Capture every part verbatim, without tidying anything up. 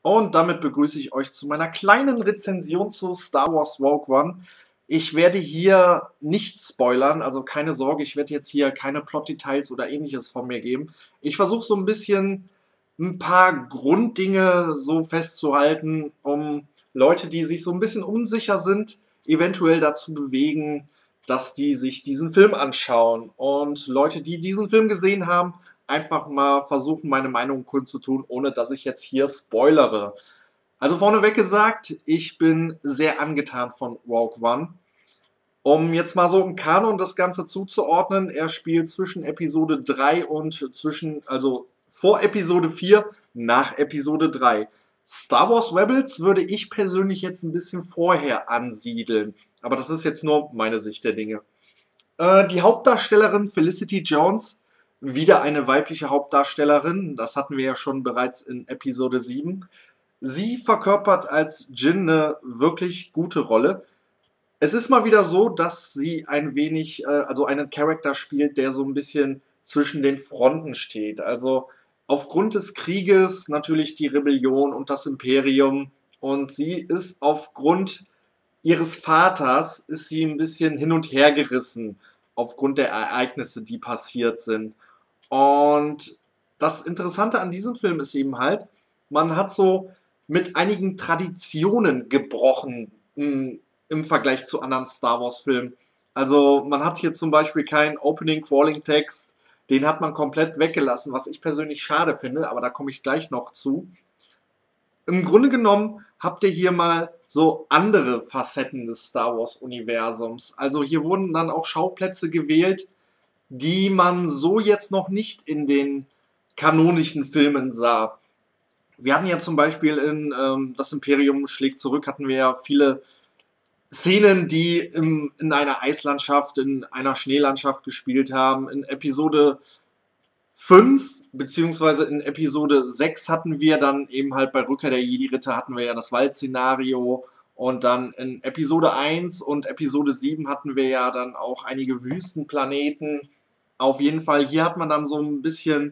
Und damit begrüße ich euch zu meiner kleinen Rezension zu Star Wars Rogue One. Ich werde hier nicht spoilern, also keine Sorge, ich werde jetzt hier keine Plotdetails oder ähnliches von mir geben. Ich versuche so ein bisschen ein paar Grunddinge so festzuhalten, um Leute, die sich so ein bisschen unsicher sind, eventuell dazu bewegen, dass die sich diesen Film anschauen. Und Leute, die diesen Film gesehen haben, einfach mal versuchen, meine Meinung kundzutun, ohne dass ich jetzt hier spoilere. Also vorneweg gesagt, ich bin sehr angetan von Rogue One. Um jetzt mal so im Kanon das Ganze zuzuordnen, er spielt zwischen Episode drei und zwischen, also vor Episode vier, nach Episode drei. Star Wars Rebels würde ich persönlich jetzt ein bisschen vorher ansiedeln, aber das ist jetzt nur meine Sicht der Dinge. Äh, die Hauptdarstellerin Felicity Jones, wieder eine weibliche Hauptdarstellerin, das hatten wir ja schon bereits in Episode sieben. Sie verkörpert als Jyn eine wirklich gute Rolle. Es ist mal wieder so, dass sie ein wenig, äh, also einen Charakter spielt, der so ein bisschen zwischen den Fronten steht. Also aufgrund des Krieges natürlich die Rebellion und das Imperium. Und sie ist aufgrund ihres Vaters, ist sie ein bisschen hin und her gerissen, aufgrund der Ereignisse, die passiert sind. Und das Interessante an diesem Film ist eben halt, man hat so mit einigen Traditionen gebrochen mh, im Vergleich zu anderen Star Wars Filmen. Also man hat hier zum Beispiel keinen Opening Crawling Text, den hat man komplett weggelassen, was ich persönlich schade finde, aber da komme ich gleich noch zu. Im Grunde genommen habt ihr hier mal so andere Facetten des Star Wars Universums. Also hier wurden dann auch Schauplätze gewählt, die man so jetzt noch nicht in den kanonischen Filmen sah. Wir hatten ja zum Beispiel in ähm, Das Imperium schlägt zurück, hatten wir ja viele Szenen, die im, in einer Eislandschaft, in einer Schneelandschaft gespielt haben. In Episode fünf beziehungsweise in Episode sechs hatten wir dann eben halt bei Rückkehr der Jedi-Ritter hatten wir ja das Waldszenario. Und dann in Episode eins und Episode sieben hatten wir ja dann auch einige Wüstenplaneten. Auf jeden Fall, hier hat man dann so ein bisschen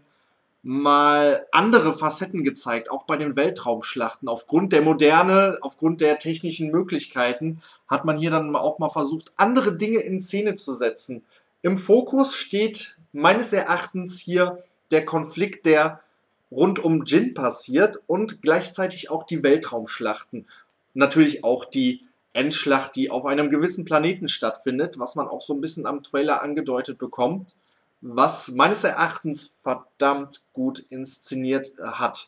mal andere Facetten gezeigt, auch bei den Weltraumschlachten. Aufgrund der Moderne, aufgrund der technischen Möglichkeiten hat man hier dann auch mal versucht, andere Dinge in Szene zu setzen. Im Fokus steht meines Erachtens hier der Konflikt, der rund um Jyn passiert und gleichzeitig auch die Weltraumschlachten. Natürlich auch die Endschlacht, die auf einem gewissen Planeten stattfindet, was man auch so ein bisschen am Trailer angedeutet bekommt, was meines Erachtens verdammt gut inszeniert hat.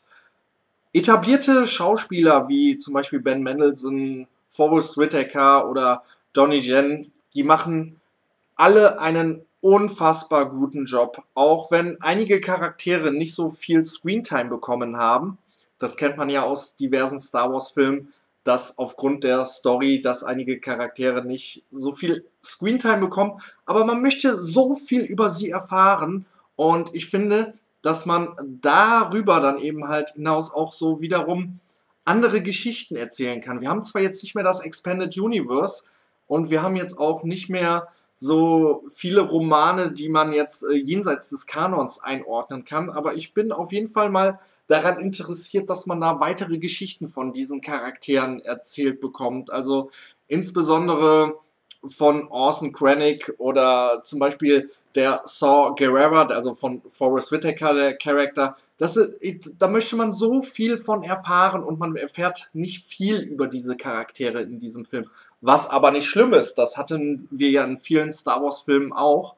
Etablierte Schauspieler wie zum Beispiel Ben Mendelsohn, Forrest Whitaker oder Donnie Yen, die machen alle einen unfassbar guten Job. Auch wenn einige Charaktere nicht so viel Screentime bekommen haben, das kennt man ja aus diversen Star Wars Filmen, dass aufgrund der Story, dass einige Charaktere nicht so viel Screentime bekommen, aber man möchte so viel über sie erfahren und ich finde, dass man darüber dann eben halt hinaus auch so wiederum andere Geschichten erzählen kann. Wir haben zwar jetzt nicht mehr das Expanded Universe und wir haben jetzt auch nicht mehr so viele Romane, die man jetzt äh, jenseits des Kanons einordnen kann, aber ich bin auf jeden Fall mal daran interessiert, dass man da weitere Geschichten von diesen Charakteren erzählt bekommt. Also insbesondere von Orson Krennic oder zum Beispiel der Saw Gerrera, also von Forrest Whitaker, der Charakter. Das, da möchte man so viel von erfahren und man erfährt nicht viel über diese Charaktere in diesem Film. Was aber nicht schlimm ist, das hatten wir ja in vielen Star Wars Filmen auch.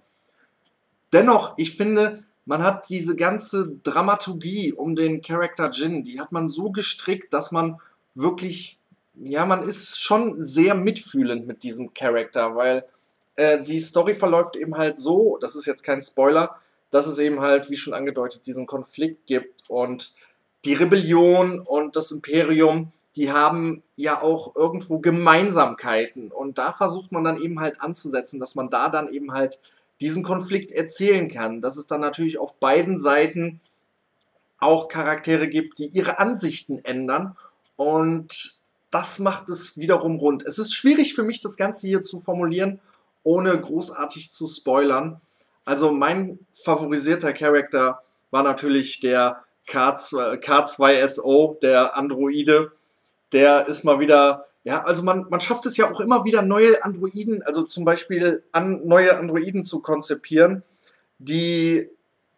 Dennoch, ich finde, man hat diese ganze Dramaturgie um den Charakter Jyn, die hat man so gestrickt, dass man wirklich, ja, man ist schon sehr mitfühlend mit diesem Charakter, weil äh, die Story verläuft eben halt so, das ist jetzt kein Spoiler, dass es eben halt, wie schon angedeutet, diesen Konflikt gibt und die Rebellion und das Imperium, die haben ja auch irgendwo Gemeinsamkeiten und da versucht man dann eben halt anzusetzen, dass man da dann eben halt diesen Konflikt erzählen kann, dass es dann natürlich auf beiden Seiten auch Charaktere gibt, die ihre Ansichten ändern und das macht es wiederum rund. Es ist schwierig für mich, das Ganze hier zu formulieren, ohne großartig zu spoilern. Also mein favorisierter Charakter war natürlich der K zwei S O, der Androide, der ist mal wieder, ja, also man, man schafft es ja auch immer wieder neue Androiden, also zum Beispiel an, neue Androiden zu konzipieren, die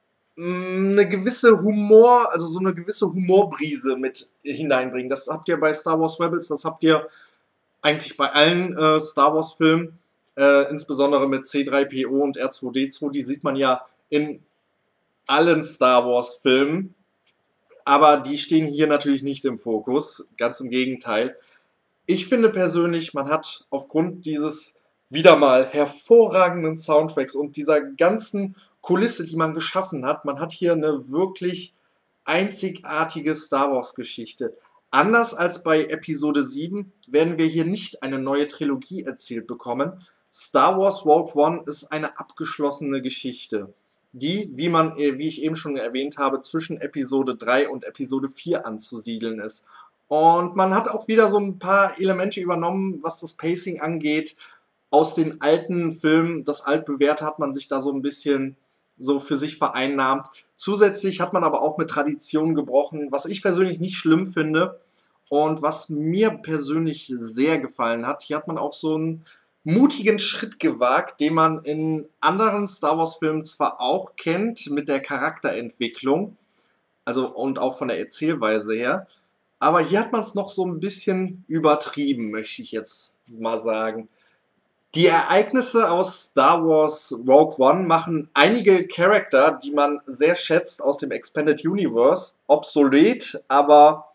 mh, eine gewisse Humor, also so eine gewisse Humorbrise mit hineinbringen. Das habt ihr bei Star Wars Rebels, das habt ihr eigentlich bei allen äh, Star Wars Filmen, äh, insbesondere mit C drei P O und R zwei D zwei, die sieht man ja in allen Star Wars Filmen. Aber die stehen hier natürlich nicht im Fokus, ganz im Gegenteil. Ich finde persönlich, man hat aufgrund dieses wieder mal hervorragenden Soundtracks und dieser ganzen Kulisse, die man geschaffen hat, man hat hier eine wirklich einzigartige Star Wars Geschichte. Anders als bei Episode sieben werden wir hier nicht eine neue Trilogie erzählt bekommen. Star Wars Rogue One ist eine abgeschlossene Geschichte, die, wie man, wie ich eben schon erwähnt habe, zwischen Episode drei und Episode vier anzusiedeln ist. Und man hat auch wieder so ein paar Elemente übernommen, was das Pacing angeht, aus den alten Filmen. Das Altbewährte hat man sich da so ein bisschen so für sich vereinnahmt. Zusätzlich hat man aber auch mit Traditionen gebrochen, was ich persönlich nicht schlimm finde und was mir persönlich sehr gefallen hat. Hier hat man auch so einen mutigen Schritt gewagt, den man in anderen Star Wars Filmen zwar auch kennt mit der Charakterentwicklung, also und auch von der Erzählweise her, aber hier hat man es noch so ein bisschen übertrieben, möchte ich jetzt mal sagen. Die Ereignisse aus Star Wars Rogue One machen einige Charakter, die man sehr schätzt aus dem Expanded Universe, obsolet, aber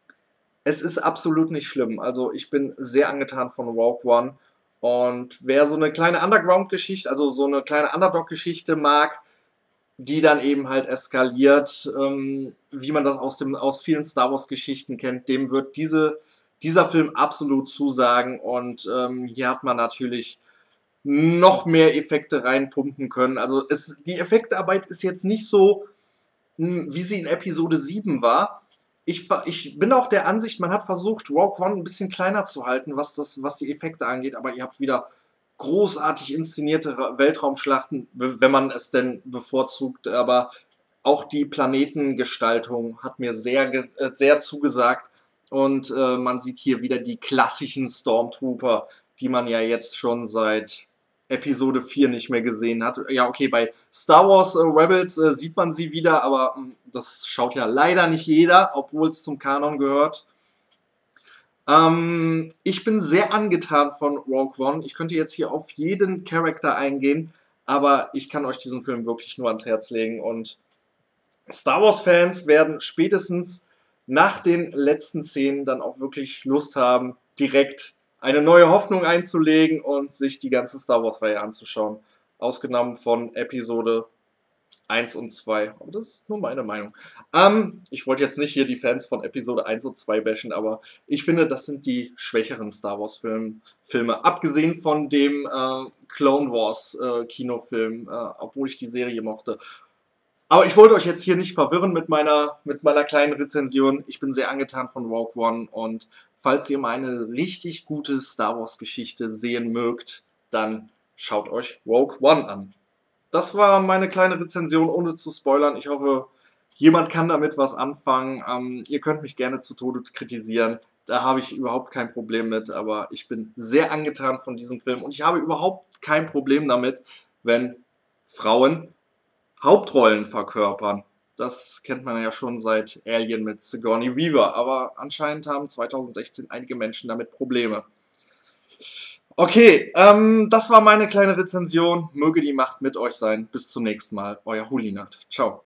es ist absolut nicht schlimm. Also ich bin sehr angetan von Rogue One. Und wer so eine kleine Underground-Geschichte, also so eine kleine Underdog-Geschichte mag, die dann eben halt eskaliert, ähm, wie man das aus, dem, aus vielen Star Wars-Geschichten kennt, dem wird diese, dieser Film absolut zusagen. Und ähm, hier hat man natürlich noch mehr Effekte reinpumpen können. Also es, die Effektarbeit ist jetzt nicht so, mh, wie sie in Episode sieben war. Ich, ich bin auch der Ansicht, man hat versucht, Rogue One ein bisschen kleiner zu halten, was, das, was die Effekte angeht, aber ihr habt wieder großartig inszenierte Weltraumschlachten, wenn man es denn bevorzugt, aber auch die Planetengestaltung hat mir sehr, sehr zugesagt und äh, man sieht hier wieder die klassischen Stormtrooper, die man ja jetzt schon seit Episode vier nicht mehr gesehen hat. Ja, okay, bei Star Wars äh, Rebels äh, sieht man sie wieder, aber mh, das schaut ja leider nicht jeder, obwohl es zum Kanon gehört. Ähm, ich bin sehr angetan von Rogue One. Ich könnte jetzt hier auf jeden Charakter eingehen, aber ich kann euch diesen Film wirklich nur ans Herz legen. Und Star Wars-Fans werden spätestens nach den letzten Szenen dann auch wirklich Lust haben, direkt eine neue Hoffnung einzulegen und sich die ganze Star Wars-Reihe anzuschauen. Ausgenommen von Episode eins und zwei. Aber das ist nur meine Meinung. Ähm, ich wollte jetzt nicht hier die Fans von Episode eins und zwei bashen, aber ich finde, das sind die schwächeren Star Wars Film, Filme. Abgesehen von dem äh, Clone Wars äh, Kinofilm, äh, obwohl ich die Serie mochte. Aber ich wollte euch jetzt hier nicht verwirren mit meiner, mit meiner kleinen Rezension. Ich bin sehr angetan von Rogue One und falls ihr mal eine richtig gute Star Wars Geschichte sehen mögt, dann schaut euch Rogue One an. Das war meine kleine Rezension, ohne zu spoilern. Ich hoffe, jemand kann damit was anfangen. Ähm, ihr könnt mich gerne zu Tode kritisieren. Da habe ich überhaupt kein Problem mit, aber ich bin sehr angetan von diesem Film und ich habe überhaupt kein Problem damit, wenn Frauen Hauptrollen verkörpern. Das kennt man ja schon seit Alien mit Sigourney Weaver, aber anscheinend haben zweitausendsechzehn einige Menschen damit Probleme. Okay, ähm, das war meine kleine Rezension. Möge die Macht mit euch sein. Bis zum nächsten Mal. Euer Hulinat. Ciao.